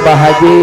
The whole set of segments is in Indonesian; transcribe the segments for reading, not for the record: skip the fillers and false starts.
Bapak Haji.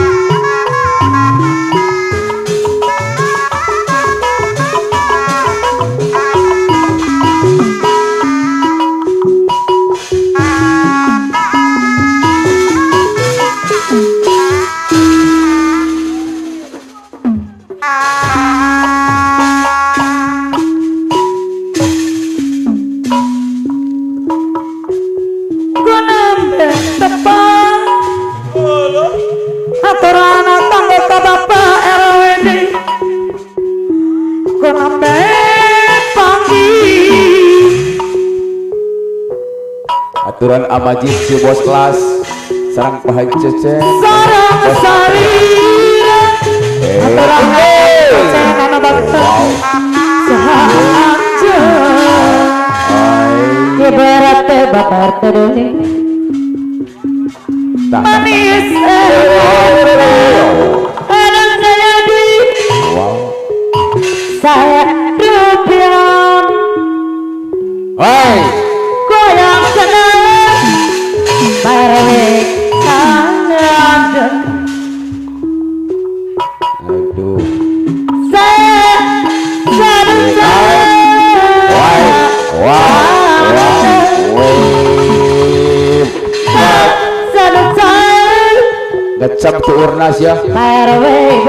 Aturan amajid si bos kelas sarang Pak Haji Cecen sarang sari aturan cecen ana bakal sahaja ibarat bapak terdiri manis ada saya di saya rupiah hai goyang senang Barwek tangan aduh saya ngecap tuh urnas ya Barwek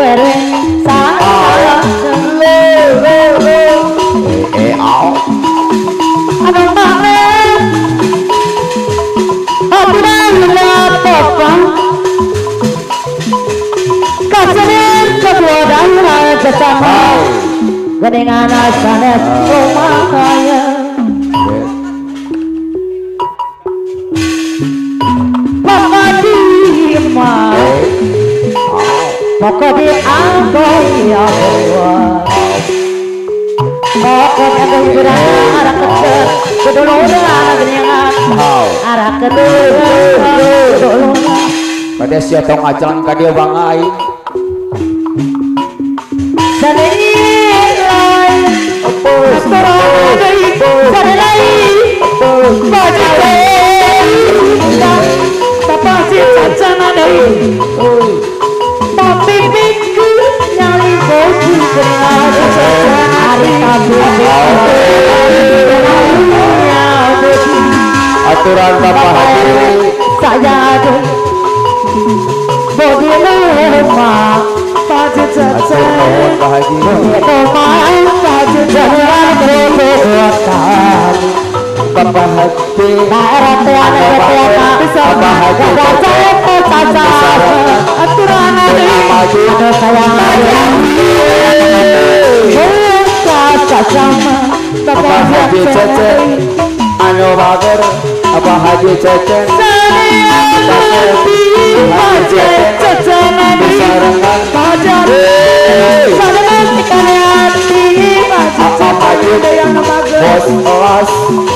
abang banget aku nggak apa-apa kasih kedua darah bersama dengan asanet rumah kaya papa dima pokok di angkoi ya pokoknya bergerak arah kecil keduluran anak arah keduluran pada siatong ajalan kadia bangai sanilai sanilai papa cicak nadai tapi minggu nyali bosu hari aturan Bapak Haji saya ada bodi lemah pagi atur nuhun Pak Haji pemain pagi jalan berbuatan Bapak Haji daerah tiada Bapak Haji aturan ada sama Bapak Haji Cecen anu bager Bapak Haji Cecen bos kelas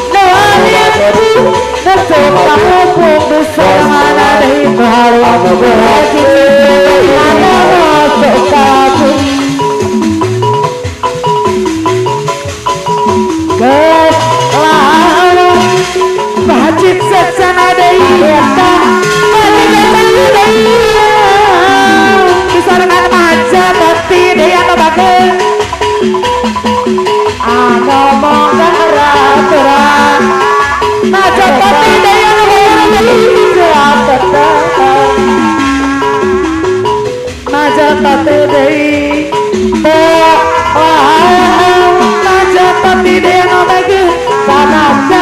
Bajik sesana deui eta disarangan maja tapi deui anu bageus anu monggaraturan maja tapi deui anu bageus maja tapi deui maja tapi deui anu bageus sanajan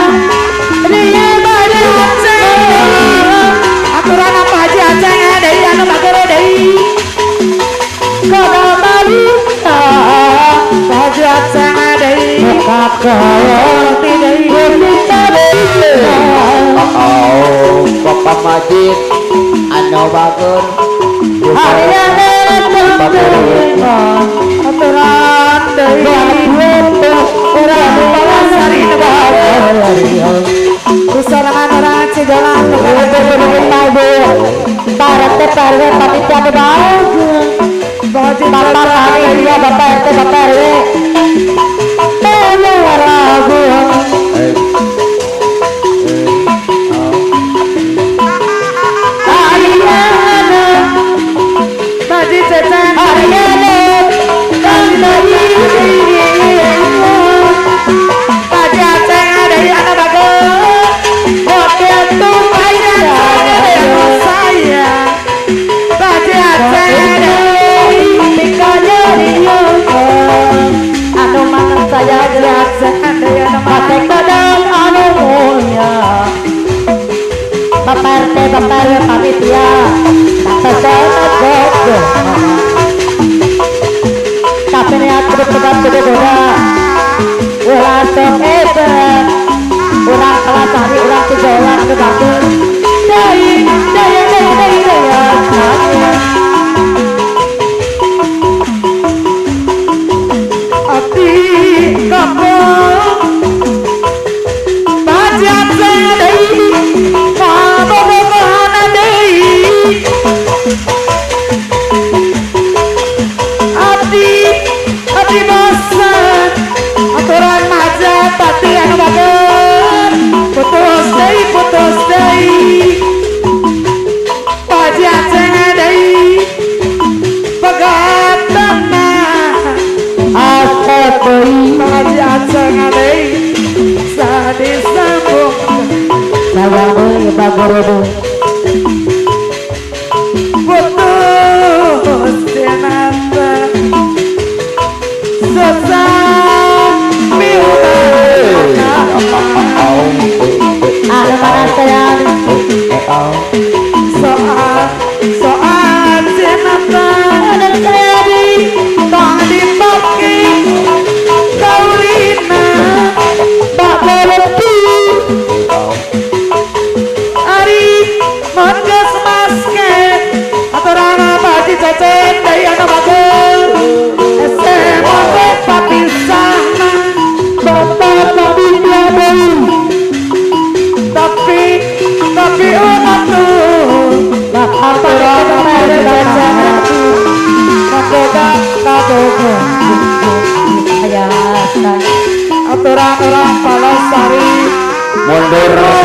aturan apa aja aceng dari anu bagere deui kada balita aja aceng deui kakak deui kita deui Bapak Majid anu bager aturan deui aturan palasari Kusarangan orang cijalan barat teparwe tapi tiada bagus bapak hari ya bapak RT bapak RW ragu Ayana Robo. Putus senapa sesami Ada mana sayang? soal senapa Ada sayang. tong dipake kaulina Tak berhenti. ari monges maske aturan baji cecen daya bagel SMA papisana Bapak Nabi Nabi. tapi umat tuh Aturan baji cecen. kagoda kagogo Ayah. aturan orang Palasari mundur